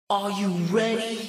Are you ready?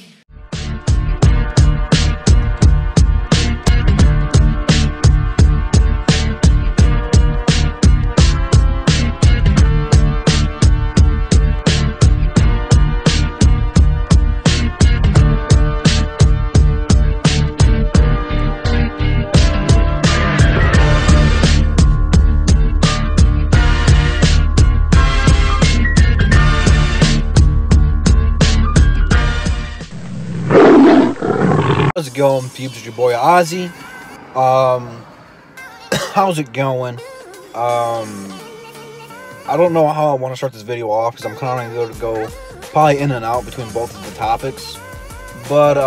How's it going, peeps? It's your boy Ozzy. How's it going? I don't know how I want to start this video off because I'm kind of going to go probably in and out between both of the topics. But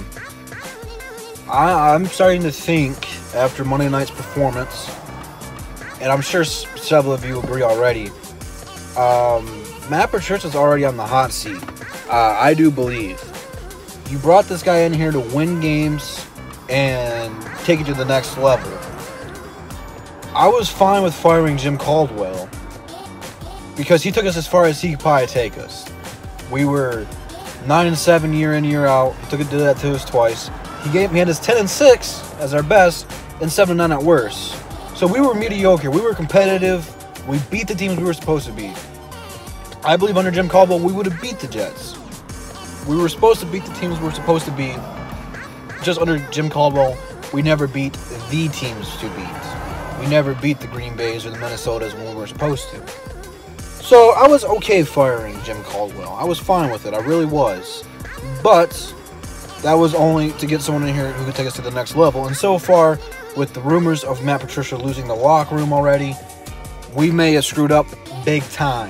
I'm starting to think after Monday night's performance, and I'm sure several of you agree already. Matt Patricia's already on the hot seat. I do believe. You brought this guy in here to win games and take it to the next level. I was fine with firing Jim Caldwell because he took us as far as he could probably take us. We were 9-7 year in, year out. He did that to us twice. He had us 10-6 as our best and 7-9 at worst. So we were mediocre. We were competitive. We beat the teams we were supposed to beat. I believe under Jim Caldwell we would have beat the Jets. We were supposed to beat the teams we were supposed to beat. Just under Jim Caldwell, we never beat the teams to beat. We never beat the Green Bays or the Minnesotas when we were supposed to. So I was okay firing Jim Caldwell. I was fine with it. I really was. But that was only to get someone in here who could take us to the next level. And so far, with the rumors of Matt Patricia losing the locker room already, we may have screwed up big time.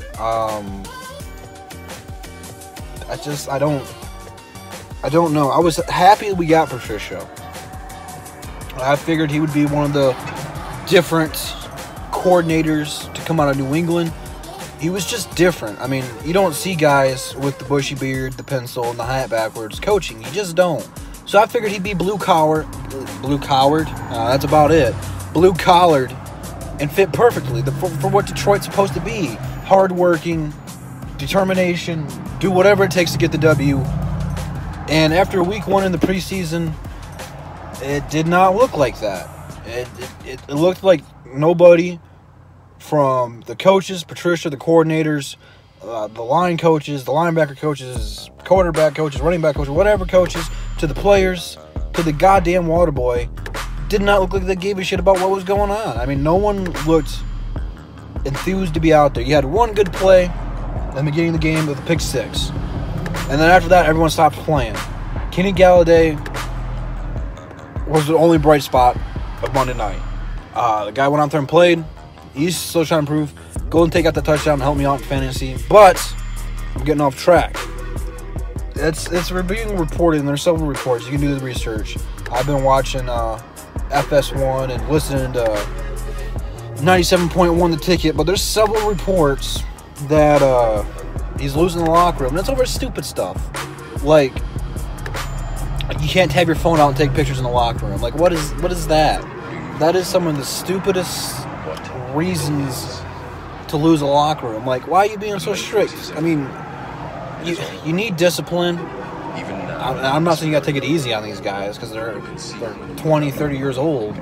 I don't know. I was happy we got Patricia. I figured he would be one of the different coordinators to come out of New England. He was just different. I mean, you don't see guys with the bushy beard, the pencil, and the hat backwards coaching. You just don't. So I figured he'd be blue-collared. That's about it. Blue-collared and fit perfectly for what Detroit's supposed to be. Hard-working, determination, do whatever it takes to get the W. And after week one in the preseason, it did not look like that. It looked like nobody from the coaches, Patricia, the coordinators, the line coaches, the linebacker coaches, quarterback coaches, running back coaches, whatever coaches, to the players, to the goddamn water boy, did not look like they gave a shit about what was going on. I mean, no one looked enthused to be out there. You had one good play at the beginning of the game with a pick six. And then after that, everyone stopped playing. Kenny Galladay was the only bright spot of Monday night. The guy went out there and played. He's still trying to improve. Golden Tate got the touchdown and helped me out in fantasy. But I'm getting off track. It's being reported, and there's several reports. You can do the research. I've been watching FS1 and listening to 97.1 The Ticket, but there's several reports that he's losing the locker room. And it's over stupid stuff. Like, you can't have your phone out and take pictures in the locker room. Like, what is that? That is some of the stupidest reasons to lose a locker room. Like, why are you being so strict? I mean, you need discipline. I'm not saying you got to take it easy on these guys because they're 20, 30 years old.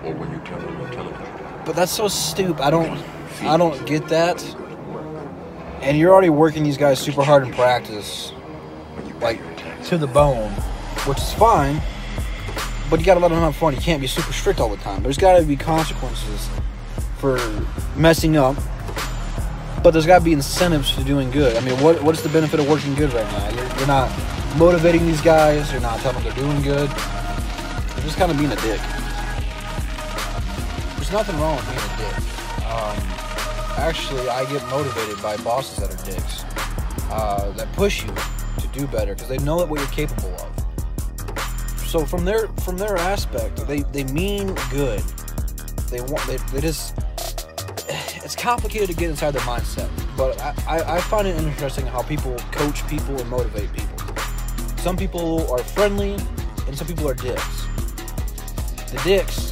But that's so stupid. I don't get that. And you're already working these guys super hard in practice, like, to the bone, which is fine, but you got to let them have fun. You can't be super strict all the time. There's got to be consequences for messing up, but there's got to be incentives to doing good. I mean, what's the benefit of working good right now? You're not motivating these guys. You're not telling them they're doing good. You're just kind of being a dick. There's nothing wrong with being a dick. Actually, I get motivated by bosses that are dicks, that push you to do better because they know what you're capable of. So from their aspect, they mean good. They just, it's complicated to get inside their mindset. But I find it interesting how people coach people and motivate people. Some people are friendly, and some people are dicks. The dicks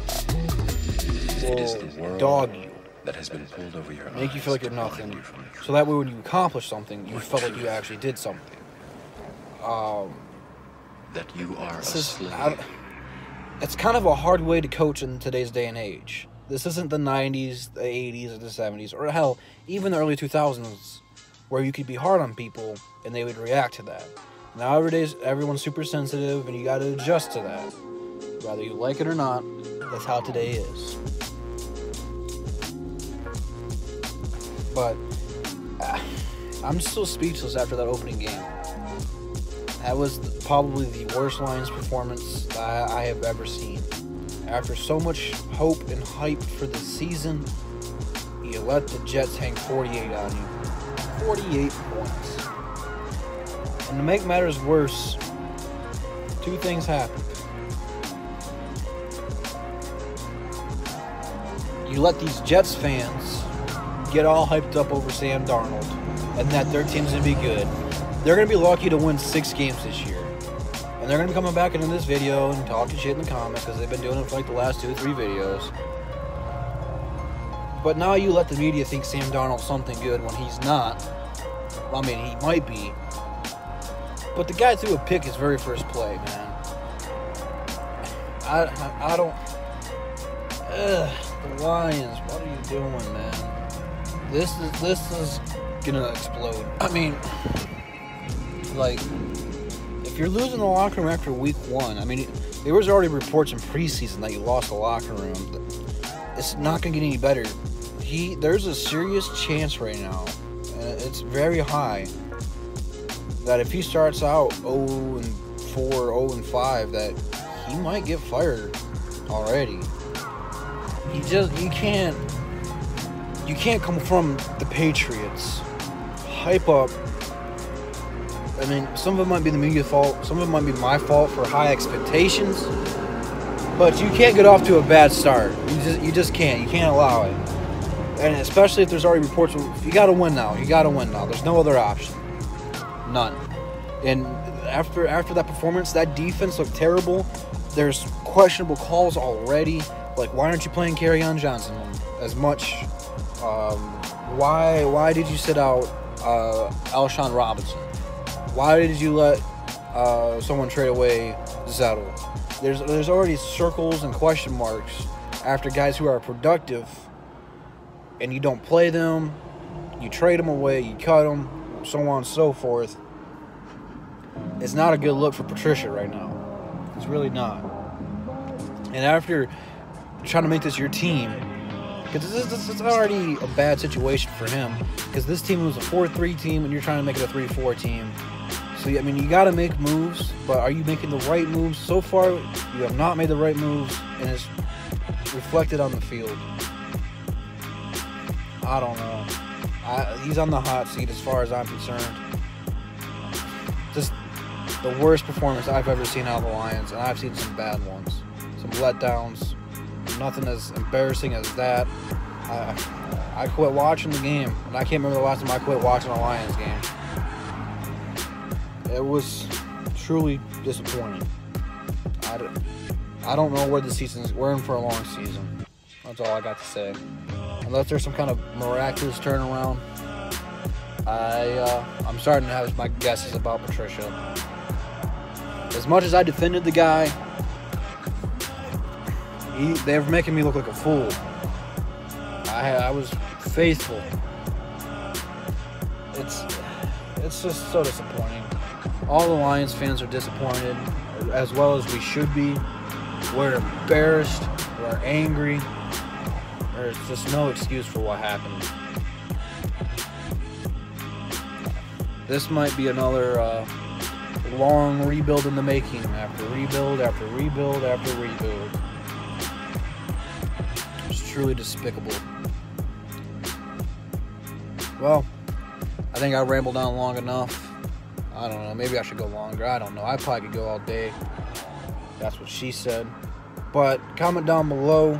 will dog you. That has been pulled over your Make you feel like you're nothing. So that way when you accomplish something, you felt like you actually did something. that you are a slave. It's kind of a hard way to coach in today's day and age. This isn't the 90s, the 80s, or the 70s, or hell, even the early 2000s, where you could be hard on people and they would react to that. Nowadays, everyone's super sensitive, and you got to adjust to that. Whether you like it or not, that's how today is. But I'm still speechless after that opening game. That was probably the worst Lions performance I have ever seen. After so much hope and hype for the season, you let the Jets hang 48 on you. 48 points. And to make matters worse, two things happened. You let these Jets fans get all hyped up over Sam Darnold and that their team's going to be good. They're going to be lucky to win 6 games this year. And they're going to be coming back into this video and talking shit in the comments because they've been doing it for like the last 2 or 3 videos. But now you let the media think Sam Darnold's something good when he's not. I mean, he might be. But the guy threw a pick his very first play, man. I don't... the Lions, what are you doing, man? This is gonna explode. I mean, like, if you're losing the locker room after week 1, I mean, there was already reports in preseason that you lost the locker room. It's not gonna get any better. There's a serious chance right now, and it's very high, that if he starts out 0-4, 0-5, that he might get fired already. You can't come from the Patriots, hype up. I mean, some of it might be the media's fault, some of it might be my fault for high expectations, but you can't get off to a bad start. You just can't. You can't allow it. And especially if there's already reports, you got to win now. You got to win now. There's no other option. None. And after that performance, that defense looked terrible. There's questionable calls already. Like, why aren't you playing Kerryon Johnson as much? Why did you sit out Alshon Robinson? Why did you let someone trade away Zettel? There's already circles and question marks after guys who are productive, and you don't play them, you trade them away, you cut them, so on and so forth. It's not a good look for Patricia right now. It's really not. And after trying to make this your team, because this is already a bad situation for him, because this team was a 4-3 team and you're trying to make it a 3-4 team. So, I mean, you got to make moves, but are you making the right moves? So far, you have not made the right moves, and it's reflected on the field. I don't know. He's on the hot seat as far as I'm concerned. Just the worst performance I've ever seen out of the Lions, and I've seen some bad ones. Some letdowns. Nothing as embarrassing as that. I quit watching the game, and I can't remember the last time I quit watching a Lions game. It was truly disappointing. I don't know where the season's... We're in for a long season. That's all I got to say. Unless there's some kind of miraculous turnaround, I'm starting to have my guesses about Patricia. As much as I defended the guy, they're making me look like a fool. I was faithful. It's just so disappointing. All the Lions fans are disappointed, as well as we should be. We're embarrassed. We're angry. There's just no excuse for what happened. This might be another long rebuild in the making, after rebuild, after rebuild, after rebuild. It's truly despicable. Well, I think I rambled on long enough. I don't know, maybe I should go longer. I don't know. I probably could go all day. That's what she said. But comment down below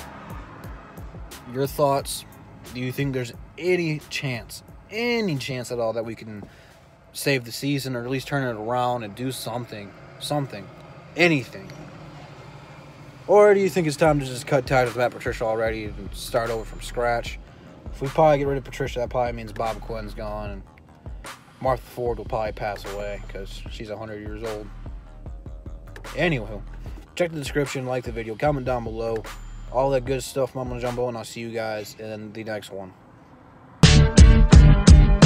your thoughts. Do you think there's any chance at all that we can save the season, or at least turn it around and do something, anything? Or do you think it's time to just cut ties with Matt Patricia already and start over from scratch? If we probably get rid of Patricia, that probably means Bob Quinn's gone, and Martha Ford will probably pass away because she's 100 years old. Anywho, check the description, like the video, comment down below. All that good stuff, Mama Jumbo, and I'll see you guys in the next one.